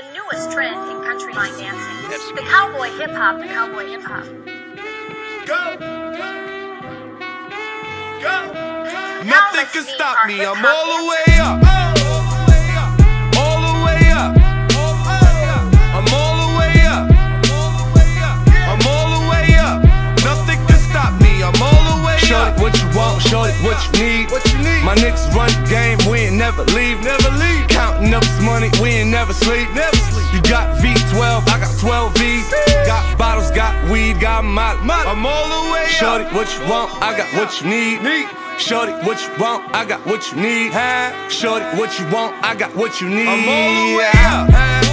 The newest trend in country line dancing. The cowboy hip-hop, the cowboy hip-hop. Go! Go! Nothing can stop me, I'm all the way up. All the way up. I'm all the way up. I'm all the way up. Nothing can stop me, I'm all the way up. Shorty what you want, shorty what you need. My niggas run the game, we ain't never leave. Counting up this money, we ain't never sleep. You got V12, I got 12 V's. Got bottles, got weed, got molly. I'm all the way up. Shorty what you want, I got what you need. Shorty what you want, I got what you need. Shorty what you want, I got what you need. I'm all the way up.